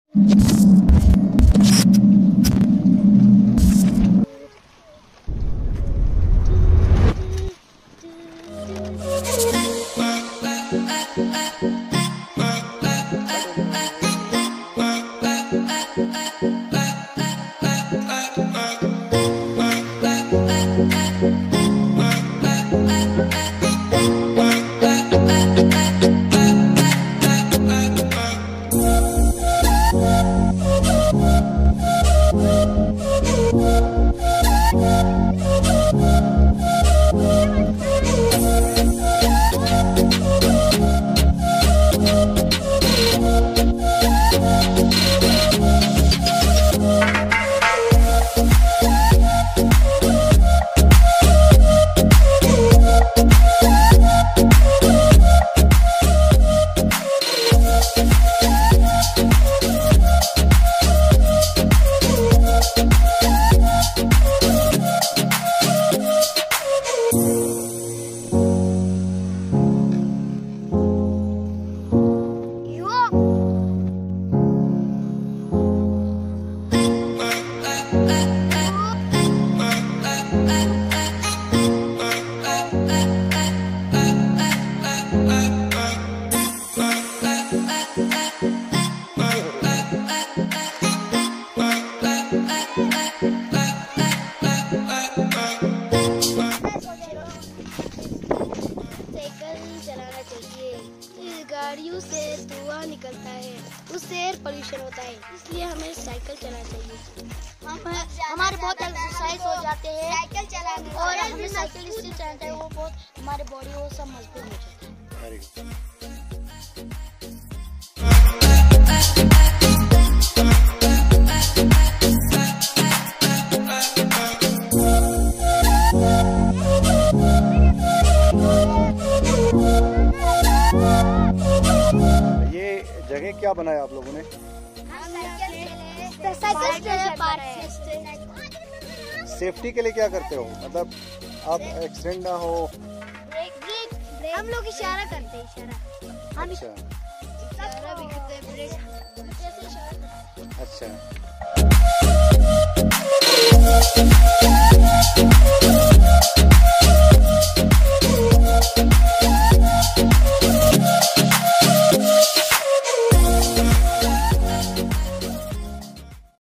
गाड़ियों से धुआं निकलता है, उससे एयर पोल्यूशन होता है, इसलिए हमें साइकिल चलाना चाहिए। हमारे बहुत एक्सरसाइज हो जाते हैं साइकिल चलाने, और हमें साइकिल इसलिए चलाना चाहिए, वो बहुत हमारे बॉडी वो सब मजबूत हो जाता है। जगह क्या बनाया आप लोगों ने? सेफ्टी के लिए क्या करते हो? मतलब आप एक्सीडेंट ना हो? हम लोग इशारा करते हैं, इशारा हम इशारा भी करते हैं, ब्रेक। अच्छा।